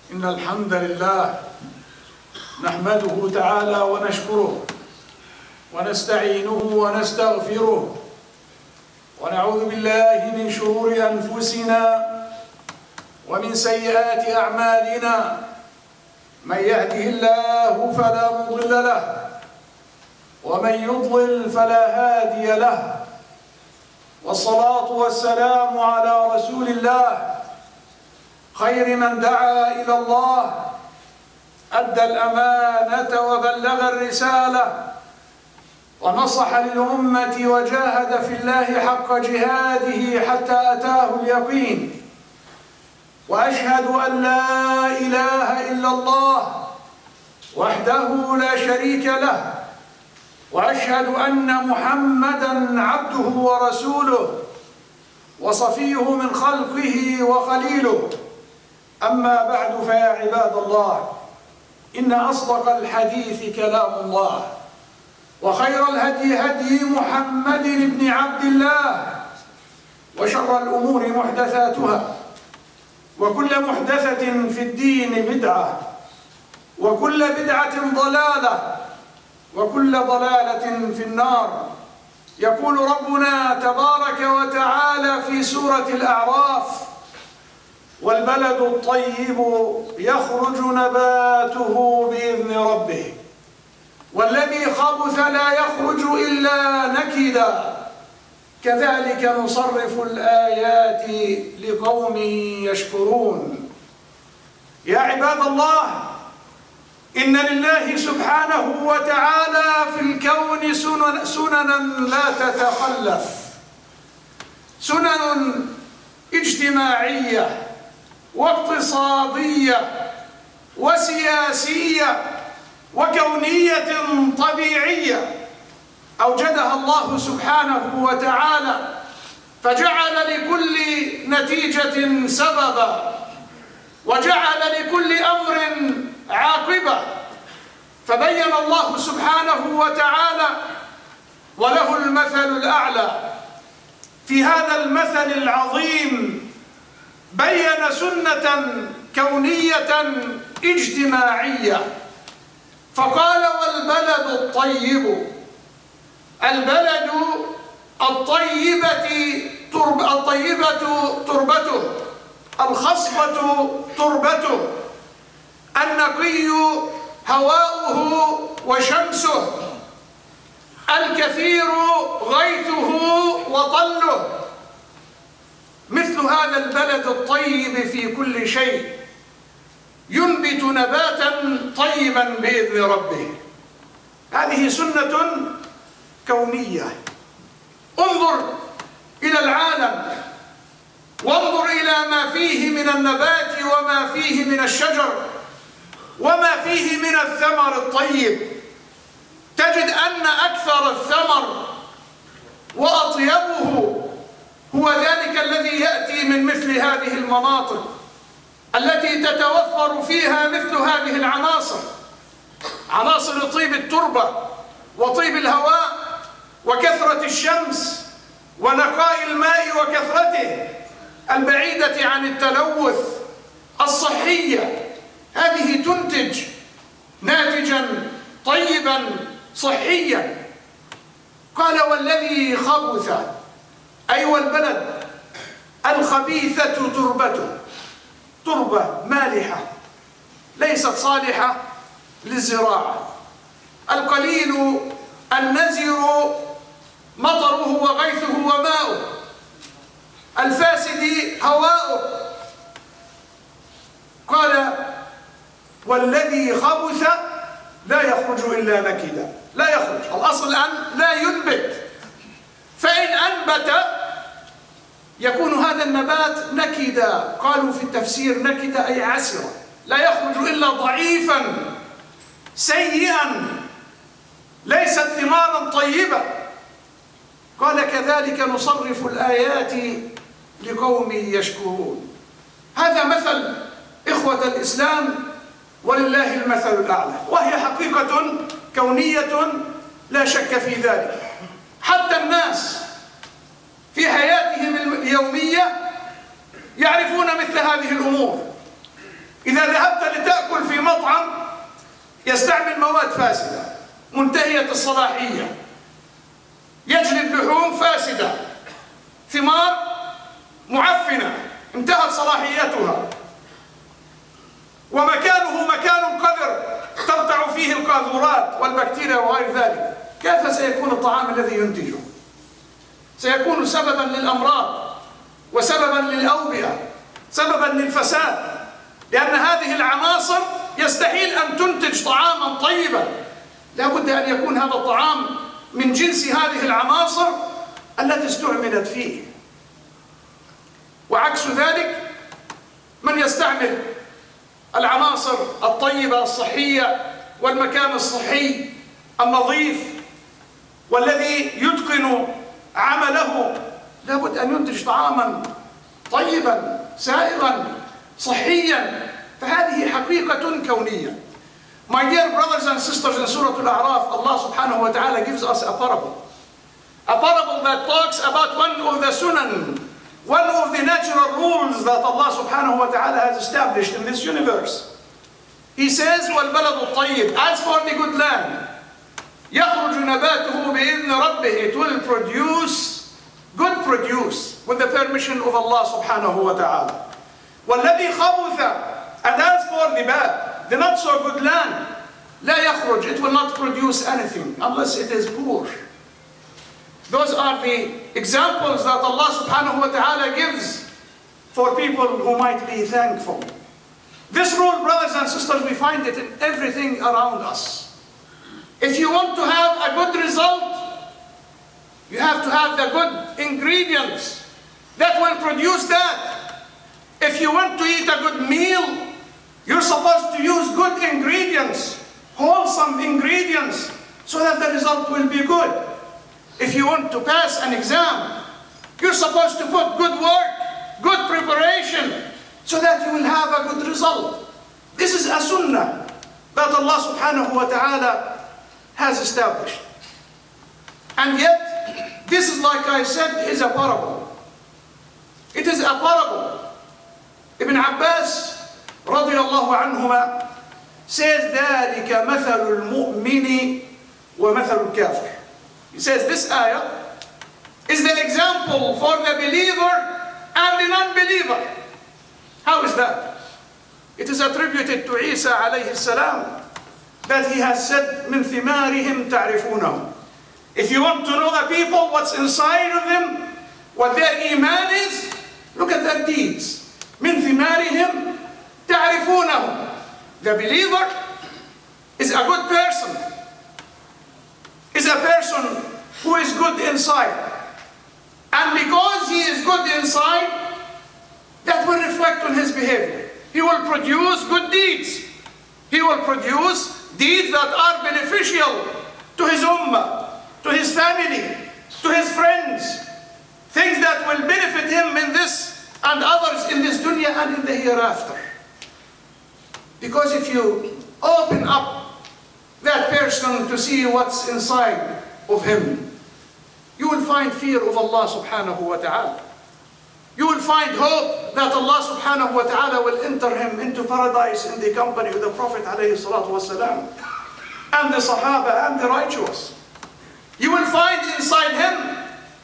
إن الحمد لله نحمده تعالى ونشكره ونستعينه ونستغفره ونعوذ بالله من شرور أنفسنا ومن سيئات أعمالنا. من يهده الله فلا مضل له ومن يضلل فلا هادي له، والصلاة والسلام على رسول الله خير من دعا إلى الله، أدى الأمانة وبلغ الرسالة ونصح للأمة وجاهد في الله حق جهاده حتى أتاه اليقين. وأشهد أن لا إله إلا الله وحده لا شريك له، وأشهد أن محمدًا عبده ورسوله وصفيه من خلقه وخليله. أما بعد، فيا عباد الله، إن أصدق الحديث كلام الله، وخير الهدي هدي محمد بن عبد الله، وشر الأمور محدثاتها، وكل محدثة في الدين بدعة، وكل بدعة ضلالة، وكل ضلالة في النار. يقول ربنا تبارك وتعالى في سورة الأعراف: والبلد الطيب يخرج نباته بإذن ربه والذي خبث لا يخرج إلا نكدا كذلك نصرف الآيات لقوم يشكرون. يا عباد الله، إن لله سبحانه وتعالى في الكون سننا لا تتخلف، سنن اجتماعية واقتصادية وسياسية وكونية طبيعية أوجدها الله سبحانه وتعالى، فجعل لكل نتيجة سببا، وجعل لكل أمر عاقبة. فبين الله سبحانه وتعالى وله المثل الأعلى. في هذا المثل العظيم بين سنة كونية اجتماعية، فقال: والبلد الطيب، البلد الطيبة تربته، الخصبة تربته، النقي هواؤه وشمسه، الكثير غيثه وطله. مثل هذا البلد الطيب في كل شيء ينبت نباتا طيبا بإذن ربه. هذه سنة كونية. انظر إلى العالم، وانظر إلى ما فيه من النبات وما فيه من الشجر وما فيه من الثمر الطيب. تجد أن أكثر الثمر وأطيبه هو ذلك الذي يأتي من مثل هذه المناطق التي تتوفر فيها مثل هذه العناصر، عناصر طيب التربة وطيب الهواء وكثرة الشمس ونقاء الماء وكثرته البعيدة عن التلوث، الصحية. هذه تنتج ناتجا طيبا صحيا. قال: والذي خبث، أي والبلد الخبيثة تربته، تربة مالحة ليست صالحة للزراعة. القليل النزر مطره وغيثه وماؤه، الفاسد هواؤه. قال: والذي خبث لا يخرج إلا نكدا، لا يخرج، الأصل أن لا ينبت، فإن أنبت يكون هذا النبات نكدا. قالوا في التفسير نكدا أي عسرا، لا يخرج إلا ضعيفا سيئا، ليست ثمارا طيبة. قال: كذلك نصرف الآيات لقوم يشكرون. هذا مثل إخوة الإسلام، ولله المثل الأعلى، وهي حقيقة كونية لا شك في ذلك. حتى الناس في حياتهم اليومية يعرفون مثل هذه الأمور. إذا ذهبت لتأكل في مطعم يستعمل مواد فاسدة منتهية الصلاحية، يجلب لحوم فاسدة، ثمار معفنة انتهت صلاحيتها، ومكانه مكان قذر ترتع فيه القاذورات والبكتيريا وغير ذلك، كيف سيكون الطعام الذي ينتجه؟ سيكون سببا للأمراض وسببا للأوبئة، سببا للفساد، لأن هذه العناصر يستحيل أن تنتج طعاما طيبا، لا بد أن يكون هذا الطعام من جنس هذه العناصر التي استعملت فيه. وعكس ذلك من يستعمل العناصر الطيبة الصحية والمكان الصحي النظيف والذي يتقن عمله، لا بد أن ينتج طعاما طيبا سائغا صحيا. فهذه حقيقة كونية. My dear brothers and sisters, in Surah Al-A'raf, Allah subhanahu wa ta'ala gives us a parable that talks about one of the sunan, one of the natural rules that Allah subhanahu wa ta'ala has established in this universe. He says, وَالْبَلَدُ الطَّيِّبُ, as for the good land, يَخْرُجُ نَبَاتُهُ بِإِذْنِ رَبِّهِ, it will produce good produce with the permission of Allah subhanahu wa ta'ala. وَالَّذِي خَبُثَ, and as for the bad, the not so good land, لا يخرج, it will not produce anything unless it is poor. Those are the examples that Allah subhanahu wa ta'ala gives for people who might be thankful. This rule, brothers and sisters, we find it in everything around us. If you want to have a good result, you have to have the good ingredients that will produce that. If you want to eat a good meal, you're supposed to use good ingredients, wholesome ingredients, so that the result will be good. If you want to pass an exam, you're supposed to put good work, good preparation, so that you will have a good result. This is a sunnah that Allah subhanahu wa ta'ala has established. And yet, this is, like I said, is a parable. It is a parable. Ibn Abbas radiyallahu anhuma says, ذَلِكَ مَثَلُ الْمُؤْمِنِ وَمَثَلُ الْكَافِرِ. He says this ayah is the example for the believer and the non-believer. How is that? It is attributed to Isa alayhi salam that he has said, مِنْ ثِمَارِهِمْ تَعْرِفُونَهُمْ. If you want to know the people, what's inside of them, what their iman is, look at their deeds. مِنْ ثِمَارِهِمْ تَعْرِفُونَهُمْ. The believer is a good person, is a person who is good inside. And because he is good inside, that will reflect on his behavior. He will produce good deeds. He will produce deeds that are beneficial to his ummah, to his family, to his friends. Things that will benefit him in this and others in this dunya and in the hereafter. Because if you open up that person to see what's inside of him, you will find fear of Allah subhanahu wa ta'ala. You will find hope that Allah subhanahu wa ta'ala will enter him into paradise in the company of the Prophet alayhi salatu wasalam, and the Sahaba and the righteous. You will find inside him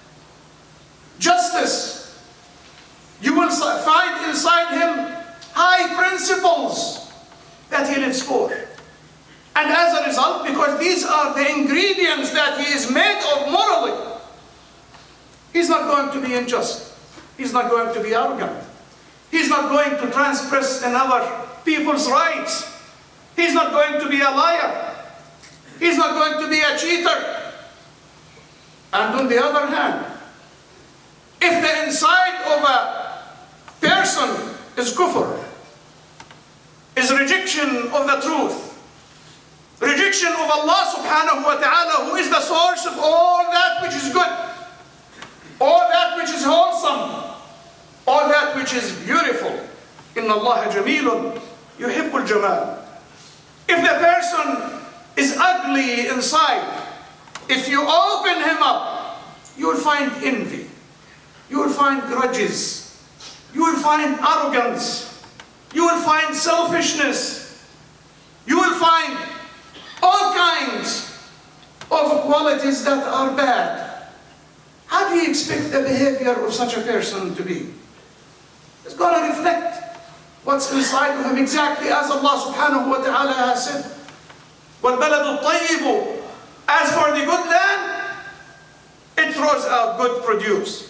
justice. You will find inside him high principles that he lives for. And as a result, because these are the ingredients that he is made of morally, he's not going to be unjust. He's not going to be arrogant. He's not going to transgress another people's rights. He's not going to be a liar. He's not going to be a cheater. And on the other hand, if the inside of a person is kufr, is rejection of the truth, rejection of Allah subhanahu wa ta'ala, who is the source of all that which is good, all that which is wholesome, all that which is beautiful. Inna Allah jamilun yuhibbul jamal. If the person is ugly inside, if you open him up, you will find envy, you will find grudges, you will find arrogance, you will find selfishness. You will find all kinds of qualities that are bad. How do you expect the behavior of such a person to be? It's going to reflect what's inside of him, exactly as Allah subhanahu wa ta'ala has said. وَالْبَلَدُ الطَّيِّبُ. As for the good land, it throws out good produce.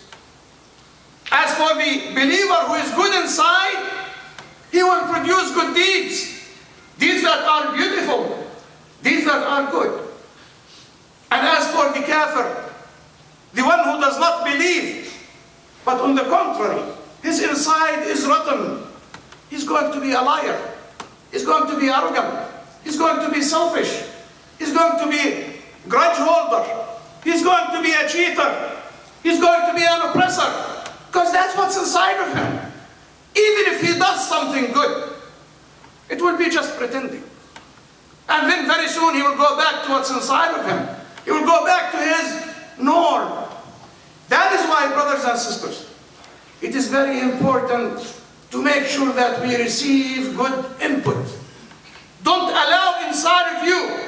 As for the believer who is good inside, he will produce good deeds. Deeds that are beautiful. Deeds that are good. And as for the kafir, the one who does not believe, but on the contrary, his inside is rotten, he's going to be a liar. He's going to be arrogant. He's going to be selfish. He's going to be grudge holder. He's going to be a cheater. He's going to be an oppressor. Because that's what's inside of him. Even if he does something good, it will be just pretending. And then very soon he will go back to what's inside of him. He will go back to his norm. That is why, brothers and sisters, it is very important to make sure that we receive good input. Don't allow inside of you,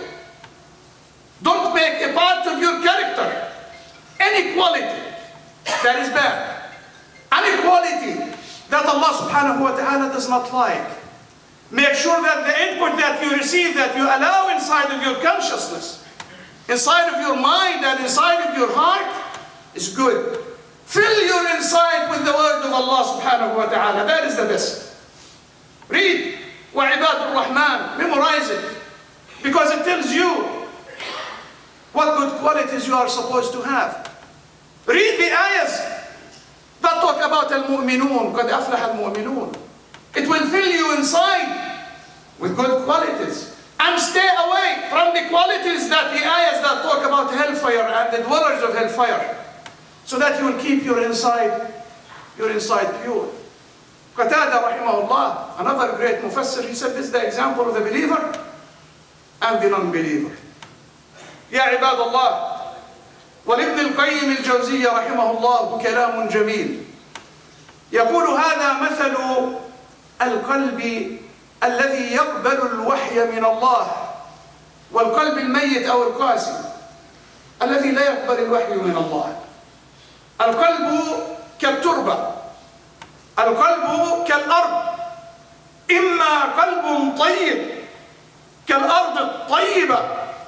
don't make a part of your character any quality that is bad. Any quality that Allah subhanahu wa ta'ala does not like. Make sure that the input that you receive, that you allow inside of your consciousness, inside of your mind and inside of your heart, is good. Fill your inside with the word of Allah subhanahu wa ta'ala. That is the best. Read وَعِبَادُ الرَّحْمَنِ. Memorize it. Because it tells you what good qualities you are supposed to have. Read the ayahs that talk about al-mu'minun. قَدْ أَفْلَحَ الْمُؤْمِنُونَ. It will fill you inside with good qualities. And stay away from the qualities that the ayahs that talk about hellfire and the dwellers of hellfire, so that you will keep your inside pure. Qatada rahimahullah, another great mufassir, he said this is the example of the believer and the non-believer. يا عباد الله، ولابن القيم الجوزية رحمه الله كلام جميل. يقول هذا مثل القلب الذي يقبل الوحي من الله، والقلب الميت أو القاسي الذي لا يقبل الوحي من الله. القلب كالتربة، القلب كالأرض، إما قلب طيب كالأرض الطيبة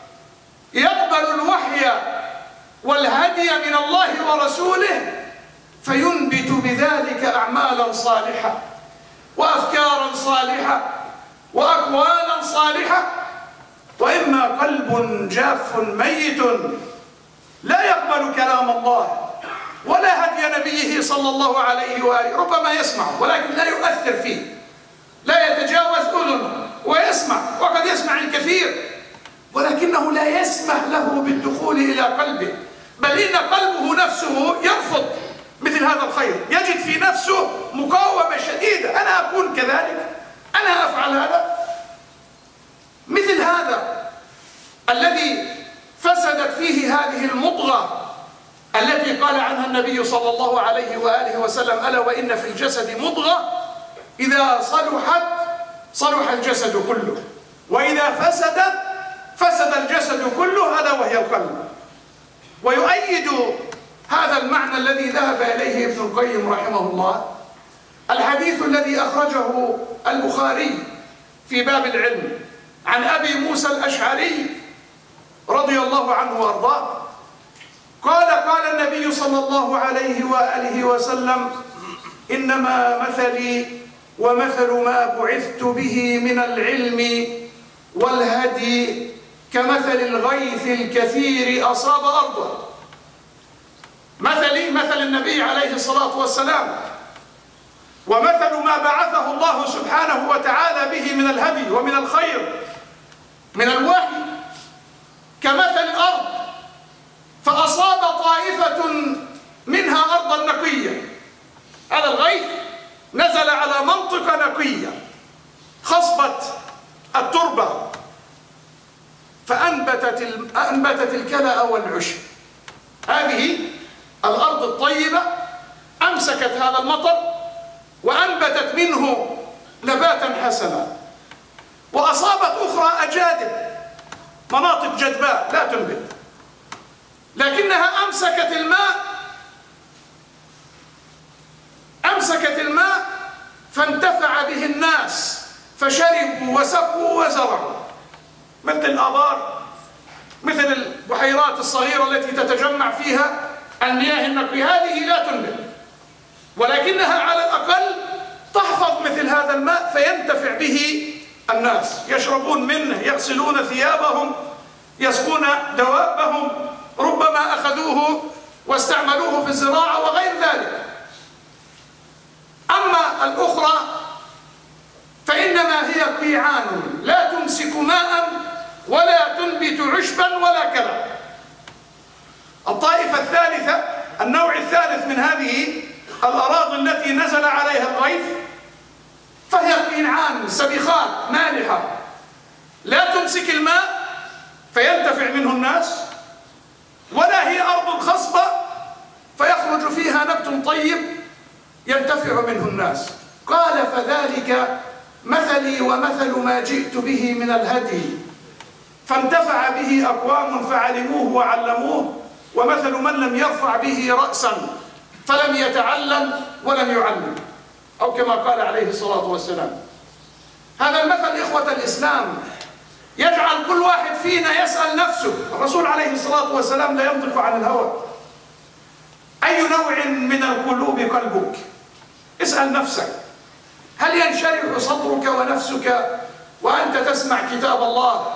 يقبل الوحي والهدي من الله ورسوله فينبت بذلك أعمالا صالحة وأفكارا صالحة وأقوالا صالحة، وإما قلب جاف ميت لا يقبل كلام الله ولا هدي نبيه صلى الله عليه وآله، ربما يسمع ولكن لا يؤثر فيه، لا يتجاوز أذنه ويسمع، وقد يسمع الكثير ولكنه لا يسمح له بالدخول إلى قلبه، بل إن قلبه نفسه يرفض مثل هذا الخير، يجد في نفسه مقاومة شديدة. أنا أكون كذلك، أنا أفعل هذا. مثل هذا الذي فسدت فيه هذه المضغة التي قال عنها النبي صلى الله عليه وآله وسلم: ألا وإن في الجسد مضغة إذا صلحت صلح الجسد كله، وإذا فسدت فسد الجسد كله، ألا وهي القلب. ويؤيد هذا المعنى الذي ذهب إليه ابن القيم رحمه الله الحديث الذي أخرجه البخاري في باب العلم عن أبي موسى الأشعري رضي الله عنه وأرضاه قال: قال النبي صلى الله عليه وآله وسلم: إنما مثلي ومثل ما بعثت به من العلم والهدي كمثل الغيث الكثير أصاب أرضه. مثلي مثل النبي عليه الصلاة والسلام، ومثل ما بعثه الله سبحانه وتعالى به من الهدي ومن الخير من الوحي كمثل الأرض فأصاب طائفة منها أرضا نقية. هذا الغيث نزل على منطقة نقية خصبة التربة فأنبتت الكلأ والعشب. هذه الأرض الطيبة أمسكت هذا المطر وأنبتت منه نباتا حسنا، وأصابت أخرى أجادب مناطق جدباء لا تنبت، لكنها أمسكت الماء فانتفع به الناس فشربوا وسقوا وزرعوا، مثل الآبار، مثل البحيرات الصغيرة التي تتجمع فيها المياه النقية، هذه لا تنبت، ولكنها على الأقل تحفظ مثل هذا الماء فينتفع به الناس، يشربون منه، يغسلون ثيابهم، يسقون دوابهم، ربما أخذوه واستعملوه في الزراعة وغير ذلك. أما الأخرى فإنما هي قيعان لا تمسك ماء ولا تنبت عشبا ولا كلى. الطائفة الثالثة، النوع الثالث من هذه الأراضي التي نزل عليها الغيث، فهي قيعان سبخات مالحة لا تمسك الماء فينتفع منه الناس، ولا هي أرض خصبة فيخرج فيها نبت طيب ينتفع منه الناس. قال فذلك مثلي ومثل ما جئت به من الهدي، فانتفع به أقوام فعلموه وعلموه، ومثل من لم يرفع به رأسا فلم يتعلم ولم يعلم، أو كما قال عليه الصلاة والسلام. هذا المثل إخوة الإسلام يجعل كل واحد فينا يسأل نفسه. الرسول عليه الصلاة والسلام لا ينطق عن الهوى. أي نوع من القلوب قلبك؟ اسأل نفسك، هل ينشرح صدرك ونفسك وأنت تسمع كتاب الله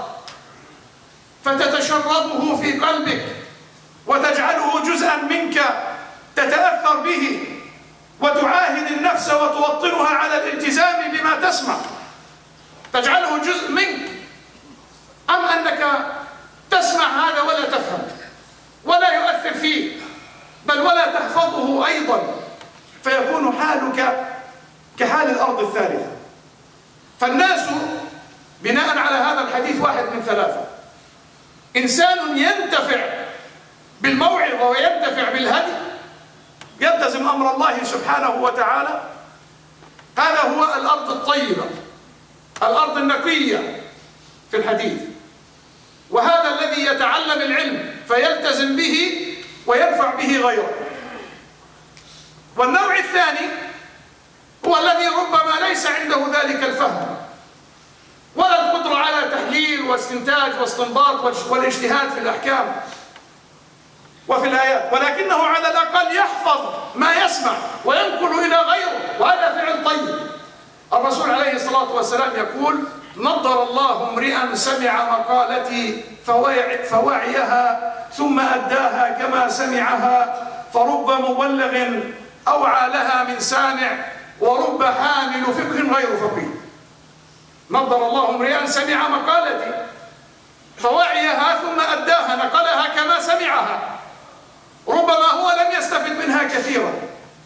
فتتشربه في قلبك وتجعله جزءا منك تتأثر به وتعاهد النفس وتوطنها على الالتزام بما تسمع، تجعله جزء منك، أم أنك تسمع هذا ولا تفهم ولا يؤثر فيك بل ولا تحفظه أيضا، فيكون حالك كحال الأرض الثالثة. فالناس بناء على هذا الحديث واحد من ثلاثة: إنسان ينتفع بالموعظة وينتفع بالهدي، يلتزم أمر الله سبحانه وتعالى، هذا هو الأرض الطيبة، الأرض النقية في الحديث، وهذا الذي يتعلم العلم فيلتزم به وينفع به غيره. والنوع الثاني هو الذي ربما ليس عنده ذلك الفهم ولا القدرة على تحليل واستنتاج واستنباط والاجتهاد في الأحكام وفي الآيات، ولكنه على الأقل يحفظ ما يسمع وينقل إلى غيره، وهذا فعل طيب. الرسول عليه الصلاة والسلام يقول: نضر الله امرئا سمع مقالتي فوعيها ثم أداها كما سمعها، فرب مبلغ أوعى لها من سامع، ورب حامل فقه غير فقيه. نضر الله امرئا سمع مقالتي فوعيها ثم أداها، نقلها كما سمعها، ربما هو لم يستفد منها كثيرا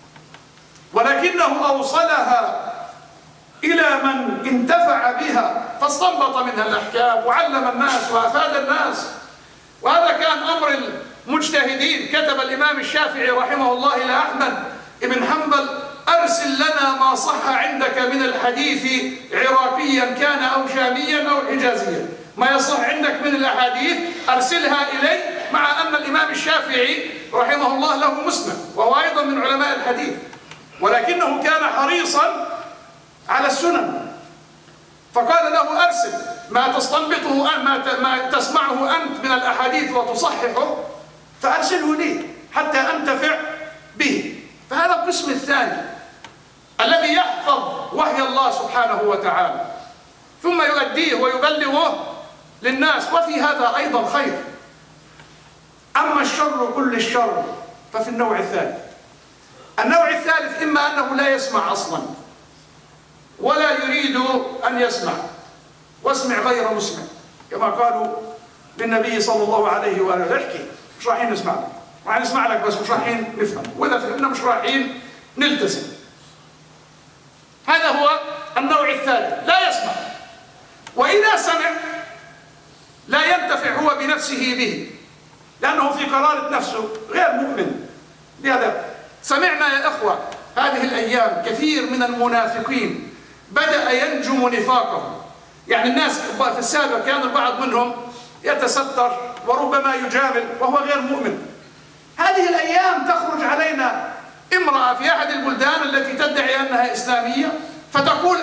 ولكنه أوصلها إلى من انتفع بها فاستنبط منها الأحكام وعلم الناس وأفاد الناس. وهذا كان أمر المجتهدين. كتب الإمام الشافعي رحمه الله إلى أحمد بن حنبل: أرسل لنا ما صح عندك من الحديث عراقيا كان أو شاميا أو حجازيا، ما يصح عندك من الأحاديث أرسلها إلي، مع أن الإمام الشافعي رحمه الله له مسند وهو أيضا من علماء الحديث، ولكنه كان حريصا على السنن، فقال له: أرسل ما تستنبطه ما تسمعه أنت من الأحاديث وتصححه فأرسله لي حتى أنتفع به. فهذا القسم الثاني الذي يحفظ وحي الله سبحانه وتعالى ثم يؤديه ويبلغه للناس، وفي هذا أيضا خير. أما الشر كل الشر ففي النوع الثالث. النوع الثالث إما أنه لا يسمع أصلا ولا يريد أن يسمع، واسمع غير مسمع، كما قالوا للنبي صلى الله عليه وآله: احكي، مش رايحين نسمع لك، رايحين نسمع لك بس مش رايحين نفهم، وإذا فهمنا مش رايحين نلتزم. هذا هو النوع الثالث، لا يسمع، وإذا سمع لا ينتفع هو بنفسه به، لأنه في قرارة نفسه غير مؤمن. لهذا سمعنا يا إخوة هذه الأيام كثير من المنافقين بدأ ينجم نفاقه. يعني الناس في السابق كان البعض منهم يتستر وربما يجامل وهو غير مؤمن. هذه الأيام تخرج علينا امرأة في أحد البلدان التي تدعي أنها إسلامية فتقول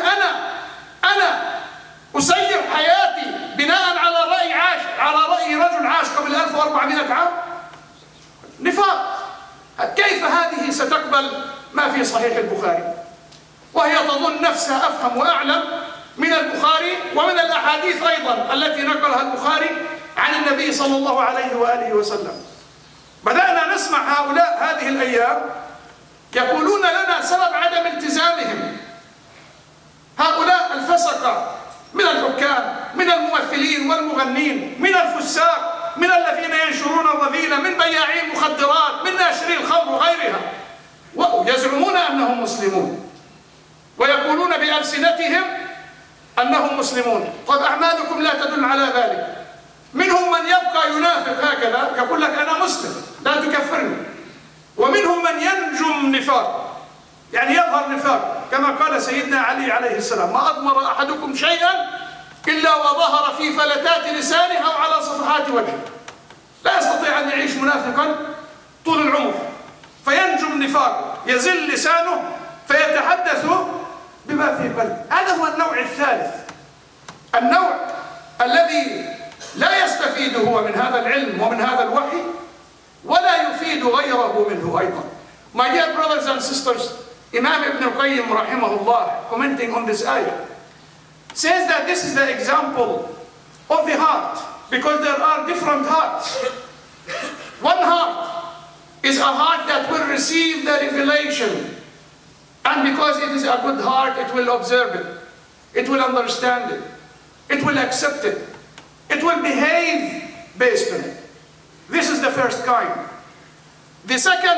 أنا أسير حياتي بناء على رأي رجل عاش قبل 1400 عام. نفاق. كيف هذه ستقبل ما في صحيح البخاري وهي تظن نفسها أفهم وأعلم من البخاري ومن الأحاديث أيضا التي نقلها البخاري عن النبي صلى الله عليه وآله وسلم. بدأنا نسمع هؤلاء هذه الأيام يقولون لنا سبب عدم التزامهم هؤلاء الفسقة من الحكام، من الممثلين والمغنين، من الفساق، من الذين ينشرون الرذيلة، من بياعي المخدرات، من ناشري الخمر وغيرها، ويزعمون أنهم مسلمون ويقولون بألسنتهم أنهم مسلمون. طيب أعمالكم لا تدل على ذلك. منهم من يبقى ينافق هكذا يقول لك أنا مسلم لا تكفرني، ومنهم من ينجم نفاق، يعني يظهر نفاق كما قال سيدنا علي عليه السلام: ما أضمر أحدكم شيئا إلا وظهر في فلتات لسانه أو على صفحات وجهه. لا يستطيع أن يعيش منافقا طول العمر، فينجم نفاق، يزل لسانه فيتحدث بما في قلبه. هذا هو النوع الثالث، النوع الذي لا يستفيد هو من هذا العلم ومن هذا الوحي ولا يفيد غيره منه أيضا. My dear brothers and sisters, Imam Ibn al-Qayyim rahimahullah, commenting on this ayah, says that this is the example of the heart, because there are different hearts. One heart is a heart that will receive the revelation, and because it is a good heart, it will observe it, it will understand it, it will accept it, it will behave based on it. This is the first kind. The second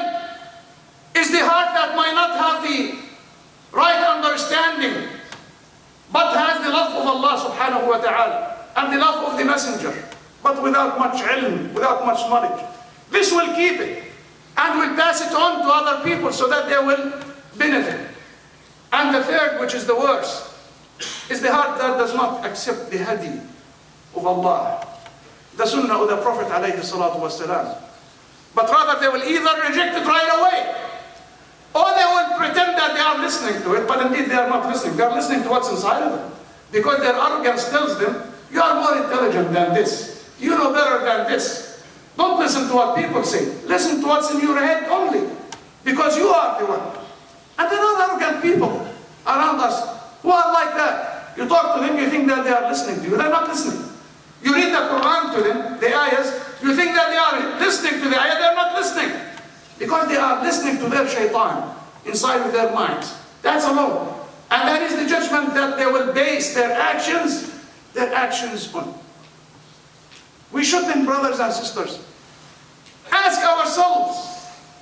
is the heart that might not have the right understanding, but has the love of Allah subhanahu wa ta'ala and the love of the messenger, but without much ilm, without much knowledge. This will keep it and will pass it on to other people so that they will benefit. And the third, which is the worst, is the heart that does not accept the hadi of Allah, the sunnah of the Prophet alayhi salatu wasalam, but rather they will either reject it right away, or they will pretend that they are listening to it, but indeed they are not listening. They are listening to what's inside of them, because their arrogance tells them, you are more intelligent than this, you know better than this. Don't listen to what people say, listen to what's in your head only, because you are the one. And there are arrogant people around us who are like that. You talk to them, you think that they are listening to you. They're not listening. You read the Quran to them, the ayahs, you think that they are listening to the ayah. They're not listening, because they are listening to their shaitan inside of their minds. That's alone. And that is the judgment that they will base their actions on. We should then, brothers and sisters, ask ourselves,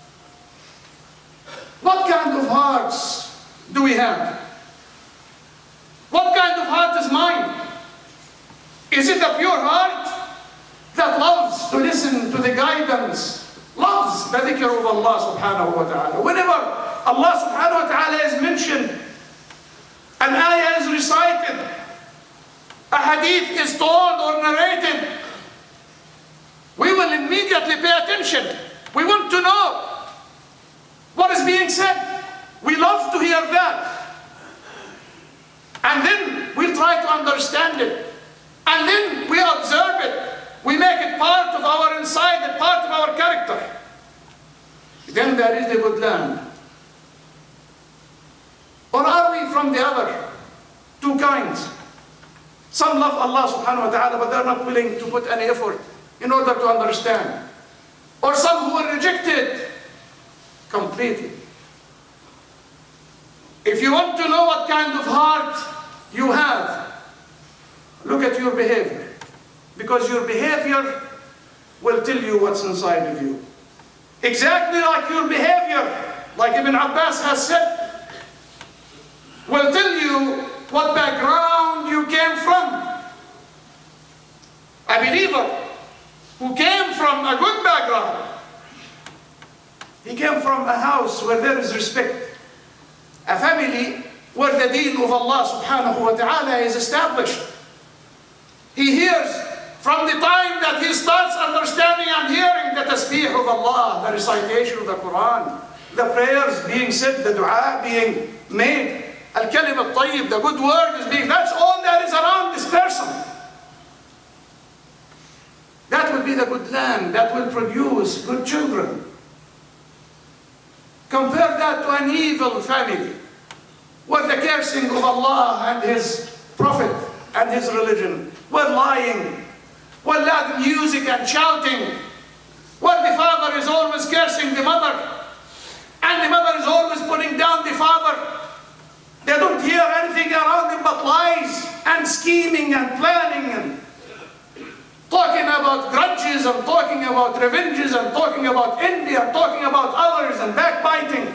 what kind of hearts do we have? What kind of heart is mine? Is it a pure heart that loves to listen to the guidance, loves the dhikr of Allah subhanahu wa ta'ala? Whenever Allah subhanahu wa ta'ala is mentioned, an ayah is recited, a hadith is told or narrated, we will immediately pay attention. We want to know what is being said. We love to hear that. And then we try to understand it. And then we observe it. We make it part of our inside, part of our character. Then there is the good land. Or are we from the other two kinds? Some love Allah subhanahu wa ta'ala, but they're not willing to put any effort in order to understand. Or some who are rejected completely. If you want to know what kind of heart you have, look at your behavior. Because your behavior will tell you what's inside of you. Exactly like your behavior, like Ibn Abbas has said, will tell you what background you came from. A believer who came from a good background, he came from a house where there is respect, a family where the deen of Allah subhanahu wa ta'ala is established. He hears from the time that he starts understanding and hearing the tasbih of Allah, the recitation of the Quran, the prayers being said, the dua being made, al-kalim al-tayyib, the good word is being, that's all that is around this person. That will be the good land, that will produce good children. Compare that to an evil family, where the cursing of Allah and His Prophet and His religion, where lying, where loud music and shouting, where the father is always cursing the mother, and the mother is always putting down the father. They don't hear anything around them but lies and scheming and planning and talking about grudges and talking about revenges and talking about envy and talking about others and backbiting.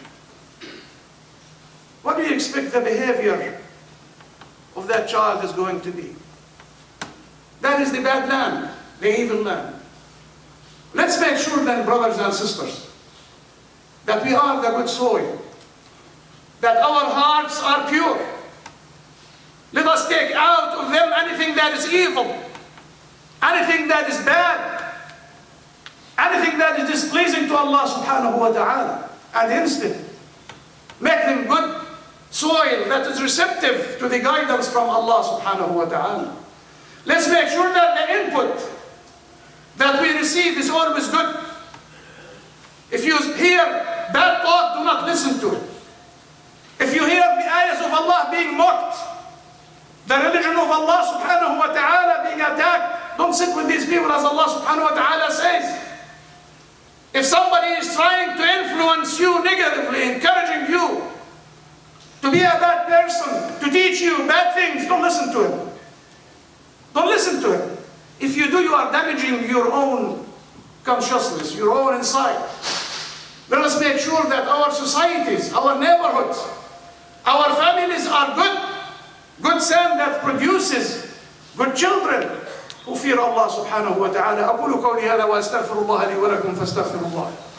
What do you expect the behavior of that child is going to be? That is the bad land, the evil land. Let's make sure then, brothers and sisters, that we are the good soil, that our hearts are pure. Let us take out of them anything that is evil, anything that is bad, anything that is displeasing to Allah subhanahu wa ta'ala, and instead make them good soil that is receptive to the guidance from Allah subhanahu wa ta'ala. Let's make sure that the input that we receive is always good. If you hear bad talk, do not listen to it. If you hear the ayahs of Allah being mocked, the religion of Allah subhanahu wa ta'ala being attacked, don't sit with these people, as Allah subhanahu wa ta'ala says. If somebody is trying to influence you negatively, encouraging you to be a bad person, to teach you bad things, don't listen to him. Don't listen to him. If you do, you are damaging your own consciousness, your own insight. Let us make sure that our societies, our neighborhoods, our families are good son that produces good children who fear Allah subhanahu wa ta'ala. أقول قولي هذا وأستغفر الله لي ولكم فاستغفروا الله.